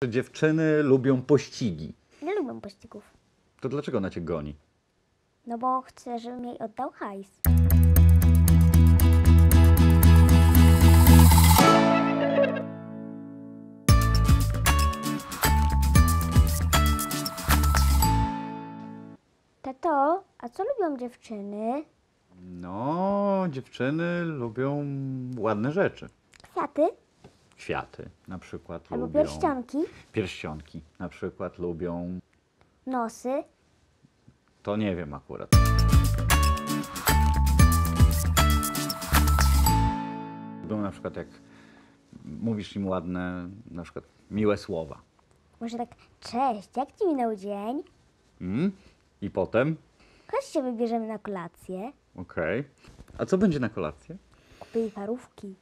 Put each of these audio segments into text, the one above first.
Dziewczyny lubią pościgi. Nie lubię pościgów. To dlaczego ona cię goni? No bo chcę, żebym jej oddał hajs. Tato, a co lubią dziewczyny? No, dziewczyny lubią ładne rzeczy. Kwiaty? Kwiaty na przykład Albo lubią. pierścionki? Pierścionki na przykład lubią. Nosy? To nie wiem akurat. Lubią na przykład jak mówisz im ładne, na przykład miłe słowa. Może tak, cześć, jak ci minął dzień? I potem? Chodź się wybierzemy na kolację. Okej. A co będzie na kolację? Kupię jej parówki.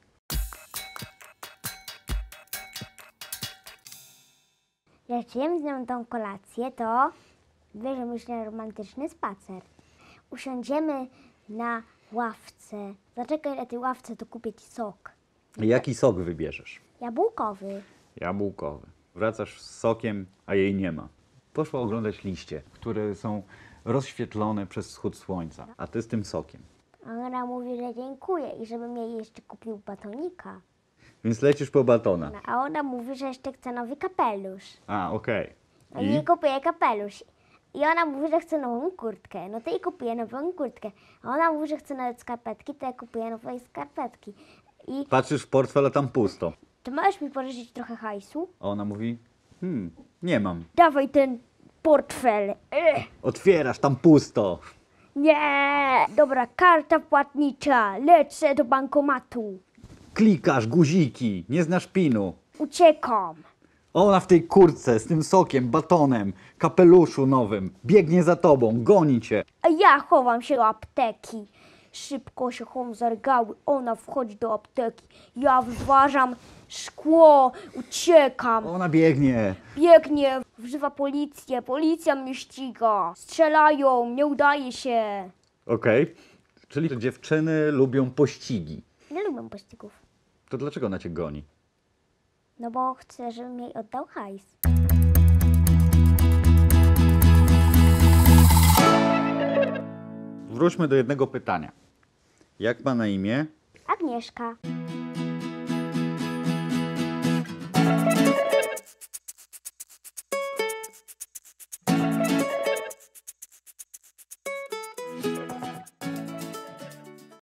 Jak jem z nią tą kolację, to bierzemy się na romantyczny spacer. Usiądziemy na ławce. Zaczekaj na tej ławce, to kupię ci sok. Jaki sok wybierzesz? Jabłkowy. Jabłkowy. Wracasz z sokiem, a jej nie ma. Poszła oglądać liście, które są rozświetlone przez wschód słońca, a ty z tym sokiem. A ona mówi, że dziękuję i żebym jej jeszcze kupił batonika. Więc lecisz po batona. No, a ona mówi, że jeszcze chce nowy kapelusz. A, okej. No i jej kupuję kapelusz. I ona mówi, że chce nową kurtkę. No to jej kupuję nową kurtkę. A ona mówi, że chce nowe skarpetki, to ja kupuję nowe skarpetki. I Patrzysz w portfel, a tam pusto. czy możesz mi pożyczyć trochę hajsu? A ona mówi, nie mam. Dawaj ten portfel. Otwierasz, tam pusto. Nie! Dobra, karta płatnicza. Lecę do bankomatu. Klikasz, guziki, nie znasz pinu. Uciekam. A ona w tej kurtce, z tym sokiem, batonem, kapeluszu nowym, biegnie za tobą, goni cię. A ja chowam się do apteki. Szybko się chowam za regały. Ona wchodzi do apteki. Ja wyważam szkło. Uciekam. Ona biegnie. Biegnie. Wzywa policję. Policja mnie ściga. Strzelają. Nie udaje się. Okej. Czyli dziewczyny lubią pościgi. Nie lubię pościgów. To dlaczego ona cię goni? No bo chcę, żebym jej oddał hajs. Wróćmy do jednego pytania. Jak ma na imię? Agnieszka.